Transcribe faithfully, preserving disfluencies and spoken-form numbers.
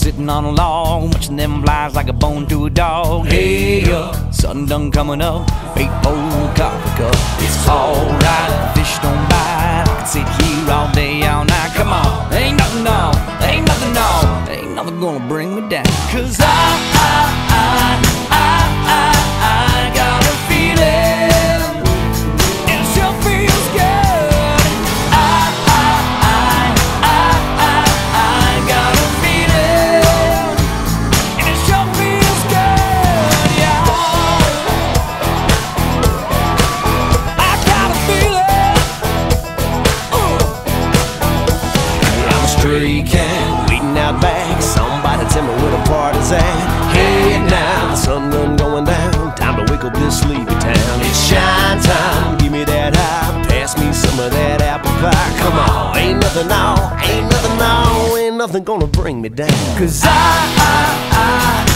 sitting on a log, watching them flies like a bone to a dog. Hey, uh, sun done coming up, eight old coffee cup. It's alright, fish don't bite. I can sit here all day, all night. Come on, ain't nothing on, ain't nothing on, ain't nothing gonna bring me down. Cause I, I, I, I, I, I got a feeling, and it sure feels good. I, I, I, I, I, I got a feeling, and it sure feels good, yeah. I got a feeling. Uh. I'm a stray cat waiting out back. Somebody tell me where the party's at. Hey now, the sun done going down. Time to wake up this sleepy town. It's shine time, give me that high. Pass me some of that apple pie. Come on, ain't nothing on, ain't nothing on, ain't nothing gonna bring me down. Cause I, I, I